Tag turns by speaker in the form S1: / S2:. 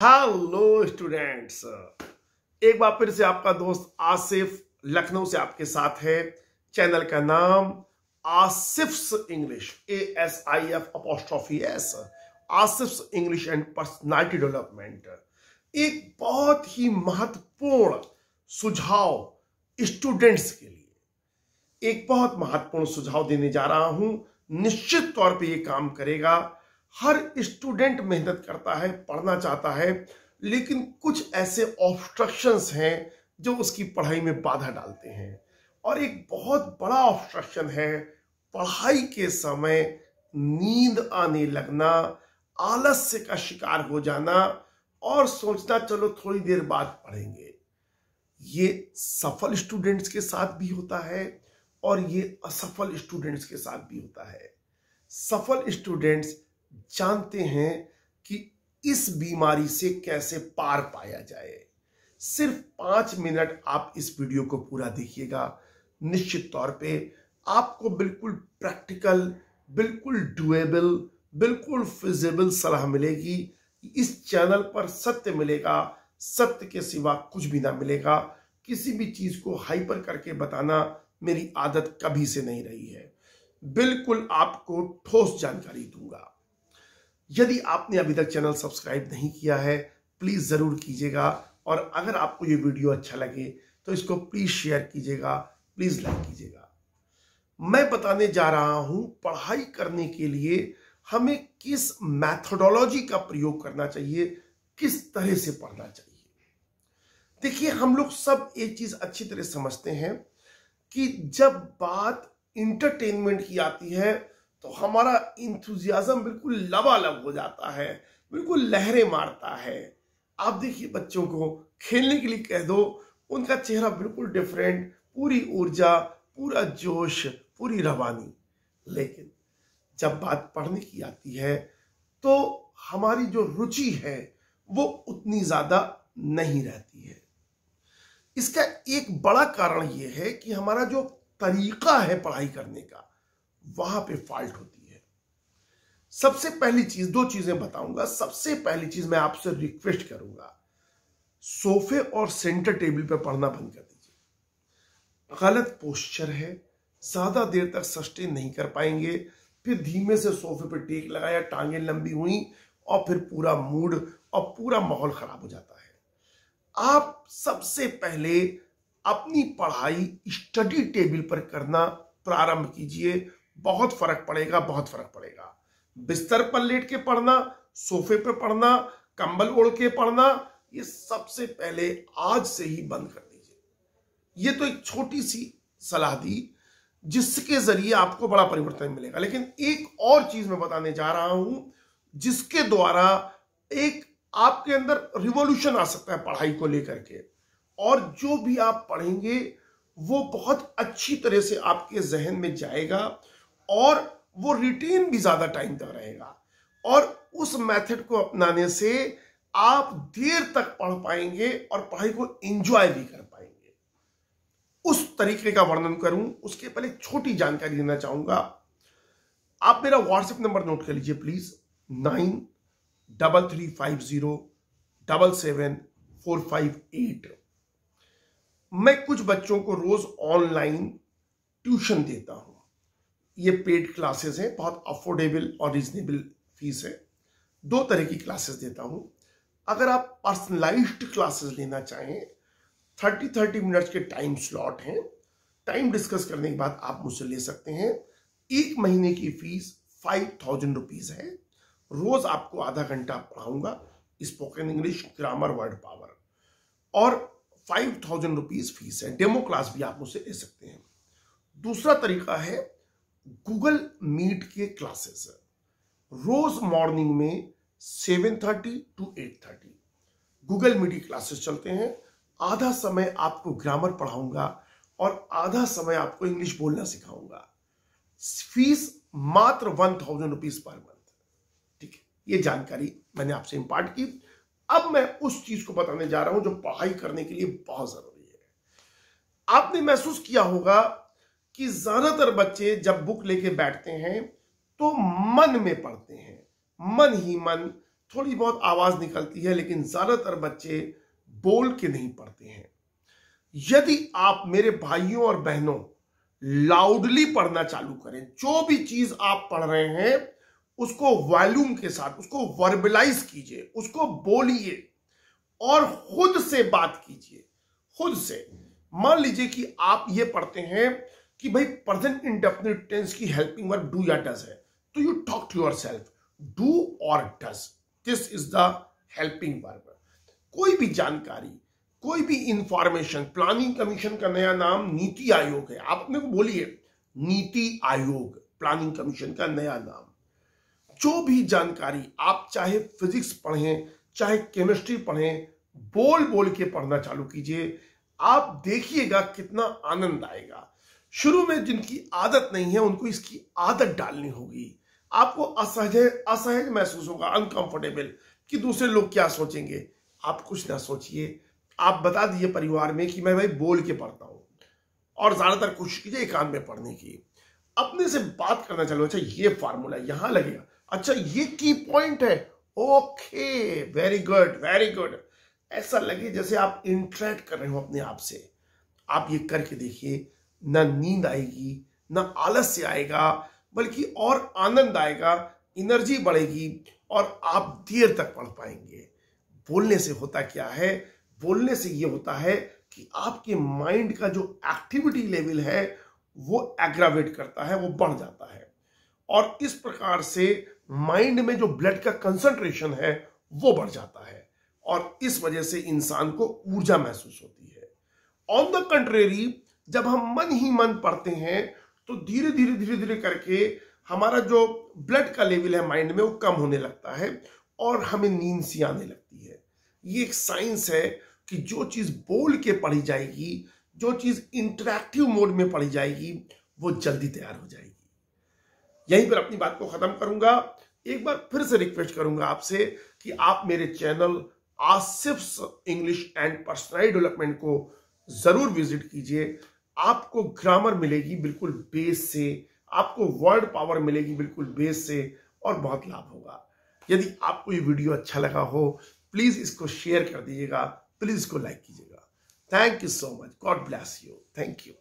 S1: Hello students, एक बार फिर से आपका दोस्त आसिफ लखनऊ से आपके साथ है। चैनल का नाम Asif's English, ASIF''S, Asif's English and personality development. एक बहुत ही महत्वपूर्ण सुझाव स्टूडेंट्स के लिए, एक बहुत महत्वपूर्ण सुझाव देने जा रहा हूं। निश्चित तौर पे ये काम करेगा। हर स्टूडेंट मेहनत करता है, पढ़ना चाहता है, लेकिन कुछ ऐसे ऑब्स्ट्रक्शंस हैं जो उसकी पढ़ाई में बाधा डालते हैं। और एक बहुत बड़ा ऑब्स्ट्रक्शन है पढ़ाई के समय नींद आने लगना, आलस्य का शिकार हो जाना और सोचना चलो थोड़ी देर बाद पढ़ेंगे। ये सफल स्टूडेंट्स के साथ भी होता है और ये असफल स्टूडेंट्स के साथ भी होता है। सफल स्टूडेंट्स जानते हैं कि इस बीमारी से कैसे पार पाया जाए। सिर्फ 5 मिनट आप इस वीडियो को पूरा देखिएगा। निश्चित तौर पे आपको बिल्कुल प्रैक्टिकल, बिल्कुल डुएबल, बिल्कुल फिजिबल सलाह मिलेगी। इस चैनल पर सत्य मिलेगा, सत्य के सिवा कुछ भी ना मिलेगा। किसी भी चीज को हाइपर करके बताना मेरी आदत कभी से नहीं रही है। बिल्कुल आपको ठोस जानकारी दूंगा। यदि आपने अभी तक चैनल सब्सक्राइब नहीं किया है, प्लीज जरूर कीजिएगा। और अगर आपको ये वीडियो अच्छा लगे तो इसको प्लीज शेयर कीजिएगा, प्लीज लाइक कीजिएगा। मैं बताने जा रहा हूं पढ़ाई करने के लिए हमें किस मैथोडोलॉजी का प्रयोग करना चाहिए, किस तरह से पढ़ना चाहिए। देखिए, हम लोग सब एक चीज अच्छी तरह समझते हैं कि जब बात इंटरटेनमेंट की आती है तो हमारा इंथुजियाज्म बिल्कुल लबालब हो जाता है, बिल्कुल लहरें मारता है। आप देखिए, बच्चों को खेलने के लिए कह दो, उनका चेहरा बिल्कुल डिफरेंट, पूरी ऊर्जा, पूरा जोश, पूरी रवानी। लेकिन जब बात पढ़ने की आती है तो हमारी जो रुचि है वो उतनी ज्यादा नहीं रहती है। इसका एक बड़ा कारण यह है कि हमारा जो तरीका है पढ़ाई करने का, वहां पे फॉल्ट होती है। सबसे पहली चीज, 2 चीजें बताऊंगा। सबसे पहली चीज मैं आपसे रिक्वेस्ट करूंगा, सोफे और सेंटर टेबल पे पढ़ना बंद कर दीजिए। गलत पोस्चर है, ज्यादा देर तक सस्टेन नहीं कर पाएंगे। फिर धीमे से सोफे पे टेक लगाया, टांगें लंबी हुई और फिर पूरा मूड और पूरा माहौल खराब हो जाता है। आप सबसे पहले अपनी पढ़ाई स्टडी टेबल पर करना प्रारंभ कीजिए। बहुत फर्क पड़ेगा, बहुत फर्क पड़ेगा। बिस्तर पर लेट के पढ़ना, सोफे पे पढ़ना, कंबल ओढ़ के पढ़ना, ये सबसे पहले आज से ही बंद कर दीजिए। ये तो एक छोटी सी सलाह दी जिसके जरिए आपको बड़ा परिवर्तन मिलेगा। लेकिन एक और चीज मैं बताने जा रहा हूं जिसके द्वारा एक आपके अंदर रिवॉल्यूशन आ सकता है पढ़ाई को लेकर के। और जो भी आप पढ़ेंगे वो बहुत अच्छी तरह से आपके जहन में जाएगा और वो रिटेन भी ज्यादा टाइम तक रहेगा। और उस मेथड को अपनाने से आप देर तक पढ़ पाएंगे और पढ़ाई को एंजॉय भी कर पाएंगे। उस तरीके का वर्णन करूं उसके पहले छोटी जानकारी देना चाहूंगा। आप मेरा व्हाट्सएप नंबर नोट कर लीजिए प्लीज, 9350774458। मैं कुछ बच्चों को रोज ऑनलाइन ट्यूशन देता हूं। ये पेड क्लासेस हैं, बहुत अफोर्डेबल और रीजनेबल फीस है। 2 तरह की क्लासेस देता हूं। अगर आप पर्सनलाइज्ड क्लासेस लेना चाहें, 30 मिनट्स के टाइम स्लॉट हैं। टाइम डिस्कस करने के बाद आप मुझसे ले सकते हैं। 1 महीने की फीस 5000 रुपीज है। रोज आपको आधा घंटा पढ़ाऊंगा, spoken English, grammar, word power, और 5000 रुपीज फीस है। डेमो क्लास भी आप मुझसे ले सकते हैं। दूसरा तरीका है गूगल मीट के क्लासेस। रोज मॉर्निंग में 7:30 to 8:30 गूगल मीट की क्लासेस चलते हैं। आधा समय आपको ग्रामर पढ़ाऊंगा और आधा समय आपको इंग्लिश बोलना सिखाऊंगा। फीस मात्र 1000 रुपीज पर मंथ। ठीक है, ये जानकारी मैंने आपसे इंपार्ट की। अब मैं उस चीज को बताने जा रहा हूं जो पढ़ाई करने के लिए बहुत जरूरी है। आपने महसूस किया होगा कि ज्यादातर बच्चे जब बुक लेके बैठते हैं तो मन में पढ़ते हैं, मन ही मन थोड़ी बहुत आवाज निकलती है, लेकिन ज्यादातर बच्चे बोल के नहीं पढ़ते हैं। यदि आप मेरे भाइयों और बहनों लाउडली पढ़ना चालू करें, जो भी चीज आप पढ़ रहे हैं उसको वॉल्यूम के साथ उसको वर्बलाइज कीजिए, उसको बोलिए और खुद से बात कीजिए, खुद से। मान लीजिए कि आप ये पढ़ते हैं कि भाई प्रेजेंट इंडेफिनिट टेंस की हेल्पिंग वर्ब डू या डज है, तो you talk to yourself, do और does, this is the helping verb. कोई भी जानकारी, कोई भी इंफॉर्मेशन, प्लानिंग कमीशन का नया नाम नीति आयोग है, आप अपने को बोलिए नीति आयोग, प्लानिंग कमीशन का नया नाम। जो भी जानकारी आप चाहे फिजिक्स पढ़ें चाहे केमिस्ट्री पढ़ें, बोल बोल के पढ़ना चालू कीजिए, आप देखिएगा कितना आनंद आएगा। शुरू में जिनकी आदत नहीं है उनको इसकी आदत डालनी होगी। आपको असहज महसूस होगा, अनकंफर्टेबल, कि दूसरे लोग क्या सोचेंगे। आप कुछ ना सोचिए, आप बता दीजिए परिवार में कि मैं भाई बोल के पढ़ता हूं, और ज्यादातर कोशिश कीजिए एकांत में पढ़ने की। अपने से बात करना चालू, अच्छा ये फार्मूला यहां लगेगा, अच्छा ये की पॉइंट है, okay very good very good. ऐसा लगे जैसे आप इंटरेक्ट कर रहे हो अपने आप से। आप ये करके देखिए, ना नींद आएगी, ना आलस्य आएगा, बल्कि और आनंद आएगा, एनर्जी बढ़ेगी और आप देर तक पढ़ पाएंगे। बोलने से होता क्या है, बोलने से ये होता है कि आपके माइंड का जो एक्टिविटी लेवल है वो एग्रावेट करता है, वो बढ़ जाता है, और इस प्रकार से माइंड में जो ब्लड का कंसंट्रेशन है वो बढ़ जाता है, और इस वजह से इंसान को ऊर्जा महसूस होती है। ऑन द कंट्रेरी, जब हम मन ही मन पढ़ते हैं तो धीरे धीरे करके हमारा जो ब्लड का लेवल है माइंड में वो कम होने लगता है और हमें नींद सी आने लगती है। ये एक साइंस है कि जो चीज बोल के पढ़ी जाएगी, जो चीज इंटरैक्टिव मोड में पढ़ी जाएगी, वो जल्दी तैयार हो जाएगी। यहीं पर अपनी बात को खत्म करूंगा। एक बार फिर से रिक्वेस्ट करूंगा आपसे कि आप मेरे channel Asif English and personality development को जरूर विजिट कीजिए। आपको ग्रामर मिलेगी बिल्कुल बेस से, आपको वर्ड पावर मिलेगी बिल्कुल बेस से, और बहुत लाभ होगा। यदि आपको ये वीडियो अच्छा लगा हो, प्लीज इसको शेयर कर दीजिएगा, प्लीज इसको लाइक कीजिएगा। Thank you so much, God bless you, thank you.